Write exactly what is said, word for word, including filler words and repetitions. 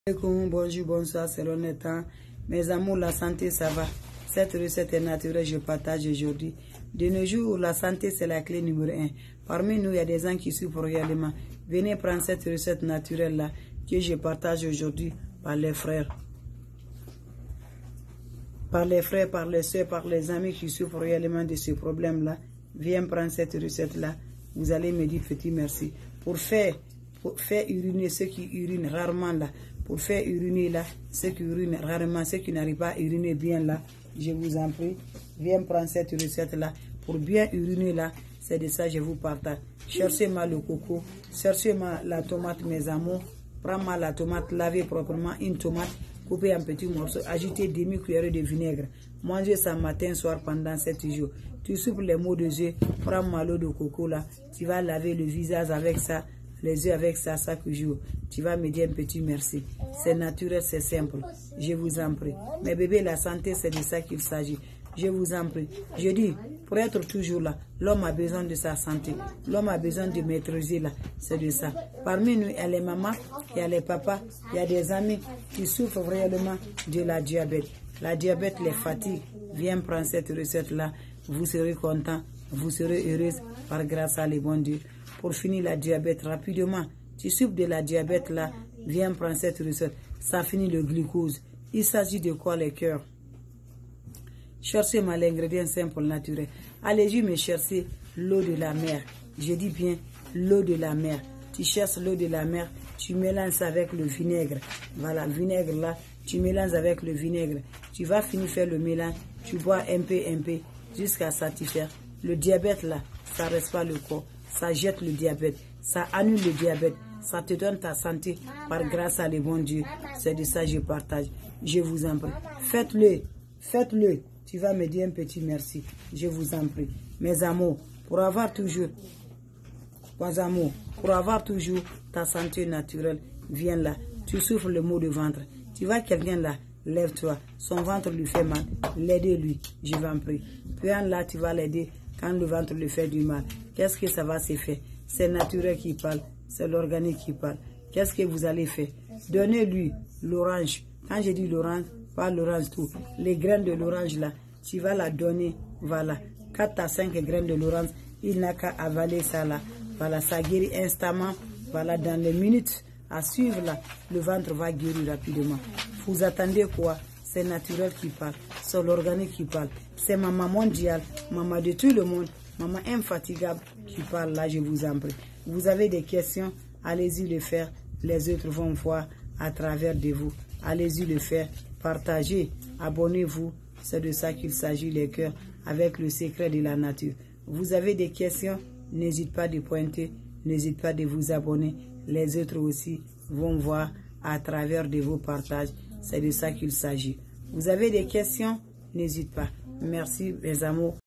Bonjour, bonsoir, selon le temps. Mes amours, la santé, ça va. Cette recette est naturelle, je partage aujourd'hui. De nos jours, la santé, c'est la clé numéro un. Parmi nous, il y a des gens qui souffrent réellement. Venez prendre cette recette naturelle-là que je partage aujourd'hui par les frères. Par les frères, par les soeurs, par les amis qui souffrent réellement de ce problème-là. Viens prendre cette recette-là. Vous allez me dire petit merci. Pour faire, pour faire uriner ceux qui urinent rarement là. Pour faire uriner là, ceux qui urinent rarement, ceux qui n'arrivent pas à uriner bien là, je vous en prie, viens prendre cette recette là. Pour bien uriner là, c'est de ça que je vous partage. Cherchez-moi le coco, cherchez-moi la tomate, mes amours. Prends-moi la tomate, lavez proprement une tomate, coupez en petits morceaux, ajoutez demi-cuillère de vinaigre. Mangez ça matin, soir pendant sept jours. Tu soupes les mots de yeux, prends-moi l'eau de coco là, tu vas laver le visage avec ça, les yeux avec ça chaque jour. Tu vas me dire un petit merci. C'est naturel, c'est simple. Je vous en prie. Mais bébé, la santé, c'est de ça qu'il s'agit. Je vous en prie. Je dis, pour être toujours là, l'homme a besoin de sa santé. L'homme a besoin de maîtriser là. C'est de ça. Parmi nous, il y a les mamans, il y a les papas, il y a des amis qui souffrent réellement de la diabète. La diabète les fatigue. Viens prendre cette recette-là. Vous serez content. Vous serez heureuse par grâce à les bons dieux. Pour finir la diabète rapidement, tu souffres de la diabète là, viens prendre cette recette. Ça finit le glucose. Il s'agit de quoi les cœurs? Cherchez-moi l'ingrédient simple naturel. Allez-y me chercher l'eau de la mer. Je dis bien l'eau de la mer. Tu cherches l'eau de la mer, tu mélanges avec le vinaigre. Voilà, le vinaigre là, tu mélanges avec le vinaigre. Tu vas finir faire le mélange, tu bois un peu, un peu, jusqu'à satisfaire. Le diabète là, ça ne reste pas le corps. Ça jette le diabète, ça annule le diabète, ça te donne ta santé par grâce à les bons dieux. C'est de ça que je partage. Je vous en prie. Faites-le, faites-le. Tu vas me dire un petit merci. Je vous en prie. Mes amours, pour avoir toujours, mes amours, pour avoir toujours ta santé naturelle, viens là. Tu souffres le maux de ventre. Tu vois quelqu'un là, lève-toi. Son ventre lui fait mal. L'aide-lui, je vous en prie. Puis là, tu vas l'aider. Quand le ventre lui fait du mal, qu'est-ce que ça va se faire? C'est naturel qui parle, c'est l'organique qui parle. Qu'est-ce que vous allez faire? Donnez-lui l'orange. Quand je dis l'orange, pas l'orange tout. Les graines de l'orange là, tu vas la donner, voilà. quatre à cinq graines de l'orange, il n'a qu'à avaler ça là. Voilà, ça guérit instamment. Voilà, dans les minutes à suivre là, le ventre va guérir rapidement. Vous attendez quoi? C'est naturel qui parle, c'est l'organique qui parle. C'est maman mondiale, maman de tout le monde, maman infatigable qui parle là, je vous en prie. Vous avez des questions, allez-y le faire. Les autres vont voir à travers de vous. Allez-y le faire, partagez, abonnez-vous. C'est de ça qu'il s'agit les cœurs avec le secret de la nature. Vous avez des questions, n'hésitez pas de pointer, n'hésitez pas de vous abonner. Les autres aussi vont voir à travers de vos partages. C'est de ça qu'il s'agit. Vous avez des questions? N'hésitez pas. Merci mes amours.